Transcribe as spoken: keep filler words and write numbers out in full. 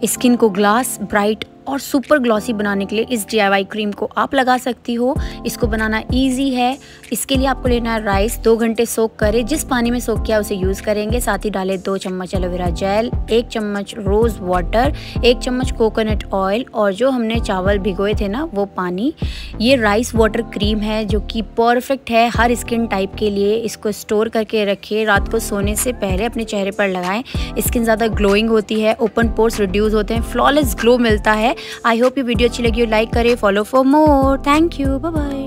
Skin को glass, bright और super glossy बनाने के लिए इस डी आई वाई क्रीम को आप लगा सकती हो। इसको बनाना इजी है। इसके लिए आपको लेना है राइस, दो घंटे सोक करें, जिस पानी में सोक किया उसे यूज़ करेंगे। साथ ही डालें दो चम्मच एलोवेरा जेल, एक चम्मच रोज़ वाटर, एक चम्मच कोकोनट ऑयल और जो हमने चावल भिगोए थे ना वो पानी। ये राइस वाटर क्रीम है जो कि परफेक्ट है हर स्किन टाइप के लिए। इसको स्टोर करके रखिए, रात को सोने से पहले अपने चेहरे पर लगाएं। स्किन ज़्यादा ग्लोइंग होती है, ओपन पोर्स रिड्यूस होते हैं, फ्लॉलेस ग्लो मिलता है। आई होप ये वीडियो अच्छी लगी हो, लाइक करें, follow for more. Thank you, bye bye.